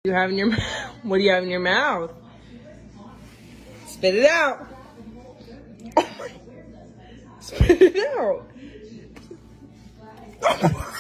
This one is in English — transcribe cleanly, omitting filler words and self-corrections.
You have in your mouth? What do you have in your mouth? Spit it out. Oh my. Spit it out.